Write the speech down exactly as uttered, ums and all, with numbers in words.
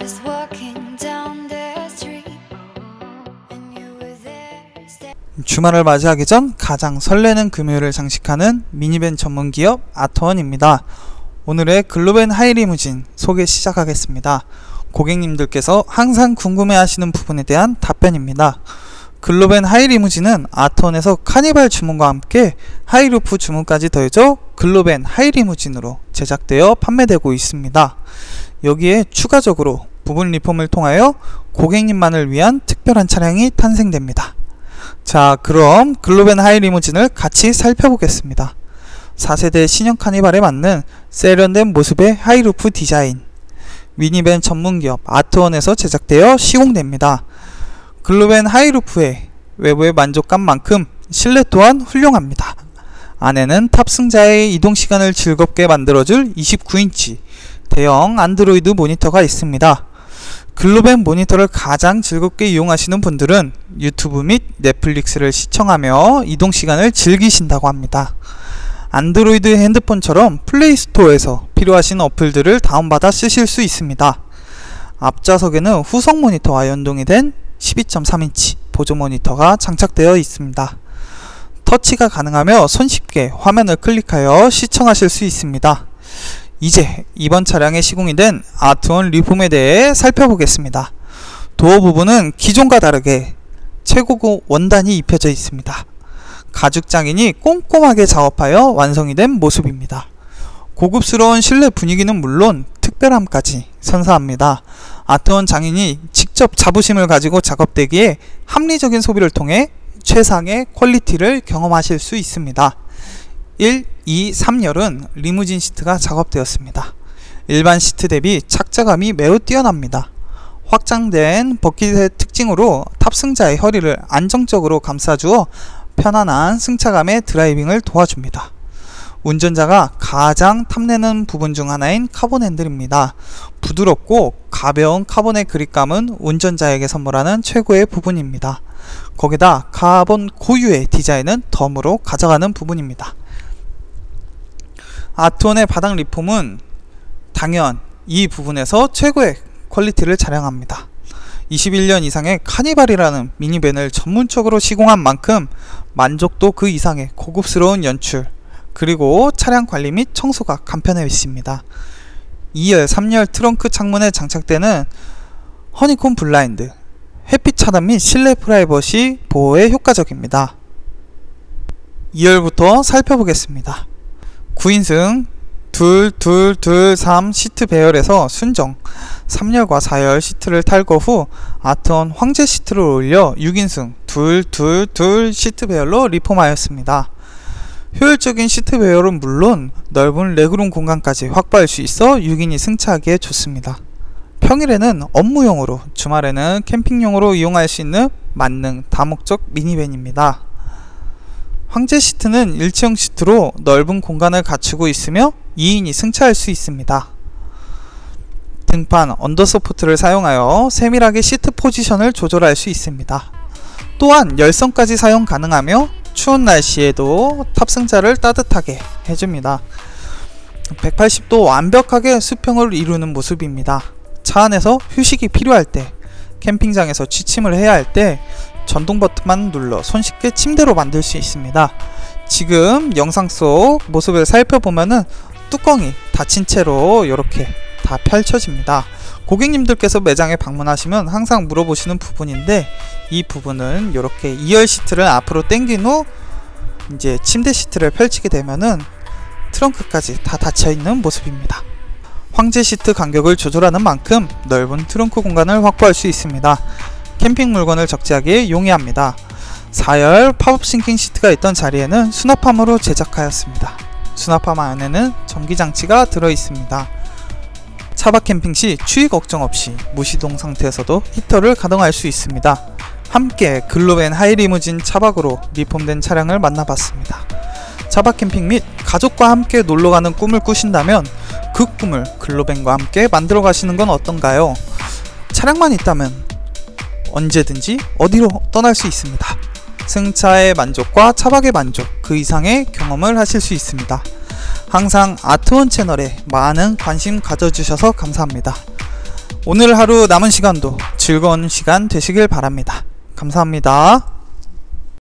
was walking down the street and you were there. 주말을 맞이하기 전 가장 설레는 금요일을 장식하는 미니밴 전문기업 아트원입니다. 오늘의 글로벤 하이리무진 소개 시작하겠습니다. 고객님들께서 항상 궁금해하시는 부분에 대한 답변입니다. 글로벤 하이리무진은 아트원에서 카니발 주문과 함께 하이루프 주문까지 더해져 글로벤 하이리무진으로 제작되어 판매되고 있습니다. 여기에 추가적으로 부분 리폼을 통하여 고객님만을 위한 특별한 차량이 탄생됩니다. 자, 그럼 글로벤 하이리무진을 같이 살펴보겠습니다. 사 세대 신형 카니발에 맞는 세련된 모습의 하이루프 디자인, 미니밴 전문기업 아트원에서 제작되어 시공됩니다. 글로벤 하이루프의 외부의 만족감만큼 실내 또한 훌륭합니다. 안에는 탑승자의 이동시간을 즐겁게 만들어줄 이십구 인치 대형 안드로이드 모니터가 있습니다. 글로벤 모니터를 가장 즐겁게 이용하시는 분들은 유튜브 및 넷플릭스를 시청하며 이동시간을 즐기신다고 합니다. 안드로이드 핸드폰처럼 플레이스토어에서 필요하신 어플들을 다운받아 쓰실 수 있습니다. 앞좌석에는 후속 모니터와 연동이 된 십이 점 삼 인치 보조 모니터가 장착되어 있습니다. 터치가 가능하며 손쉽게 화면을 클릭하여 시청하실 수 있습니다. 이제 이번 차량에 시공이 된 아트원 리폼에 대해 살펴보겠습니다. 도어 부분은 기존과 다르게 최고급 원단이 입혀져 있습니다. 가죽 장인이 꼼꼼하게 작업하여 완성이 된 모습입니다. 고급스러운 실내 분위기는 물론 특별함까지 선사합니다. 아트원 장인이 직접 자부심을 가지고 작업되기에 합리적인 소비를 통해 최상의 퀄리티를 경험하실 수 있습니다. 일, 이, 삼 열은 리무진 시트가 작업되었습니다. 일반 시트 대비 착자감이 매우 뛰어납니다. 확장된 버킷의 특징으로 탑승자의 허리를 안정적으로 감싸주어 편안한 승차감의 드라이빙을 도와줍니다. 운전자가 가장 탐내는 부분 중 하나인 카본 핸들입니다. 부드럽고 가벼운 카본의 그립감은 운전자에게 선물하는 최고의 부분입니다. 거기다 카본 고유의 디자인은 덤으로 가져가는 부분입니다. 아트원의 바닥 리폼은 당연 이 부분에서 최고의 퀄리티를 자랑합니다. 이십일 년 이상의 카니발이라는 미니밴을 전문적으로 시공한 만큼 만족도 그 이상의 고급스러운 연출, 그리고 차량 관리 및 청소가 간편해 있습니다. 이 열, 삼 열 트렁크 창문에 장착되는 허니콤 블라인드, 햇빛 차단 및 실내 프라이버시 보호에 효과적입니다. 이 열부터 살펴보겠습니다. 구 인승 둘, 둘, 둘, 삼 시트 배열에서 순정 삼 열과 사 열 시트를 탈거 후 아트원 황제 시트를 올려 육 인승 둘, 둘, 둘 시트 배열로 리폼하였습니다. 효율적인 시트 배열은 물론 넓은 레그룸 공간까지 확보할 수 있어 육 인이 승차하기에 좋습니다. 평일에는 업무용으로, 주말에는 캠핑용으로 이용할 수 있는 만능 다목적 미니밴입니다. 황제 시트는 일체형 시트로 넓은 공간을 갖추고 있으며 이 인이 승차할 수 있습니다. 등판 언더서포트를 사용하여 세밀하게 시트 포지션을 조절할 수 있습니다. 또한 열선까지 사용 가능하며 추운 날씨에도 탑승자를 따뜻하게 해줍니다. 백팔십 도 완벽하게 수평을 이루는 모습입니다. 차 안에서 휴식이 필요할 때, 캠핑장에서 취침을 해야 할 때 전동 버튼만 눌러 손쉽게 침대로 만들 수 있습니다. 지금 영상 속 모습을 살펴보면은 뚜껑이 닫힌 채로 이렇게 다 펼쳐집니다. 고객님들께서 매장에 방문하시면 항상 물어보시는 부분인데, 이 부분은 이렇게 이 열 시트를 앞으로 당긴 후 이제 침대 시트를 펼치게 되면은 트렁크까지 다 닫혀 있는 모습입니다. 황제 시트 간격을 조절하는 만큼 넓은 트렁크 공간을 확보할 수 있습니다. 캠핑 물건을 적재하기에 용이합니다. 사 열 팝업 싱킹 시트가 있던 자리에는 수납함으로 제작하였습니다. 수납함 안에는 전기장치가 들어있습니다. 차박 캠핑 시 추위 걱정 없이 무시동 상태에서도 히터를 가동할 수 있습니다. 함께 글로벤 하이리무진 차박으로 리폼된 차량을 만나봤습니다. 차박 캠핑 및 가족과 함께 놀러가는 꿈을 꾸신다면 그 꿈을 글로벤과 함께 만들어 가시는 건 어떤가요? 차량만 있다면 언제든지 어디로 떠날 수 있습니다. 승차의 만족과 차박의 만족, 그 이상의 경험을 하실 수 있습니다. 항상 아트원 채널에 많은 관심 가져주셔서 감사합니다. 오늘 하루 남은 시간도 즐거운 시간 되시길 바랍니다. 감사합니다.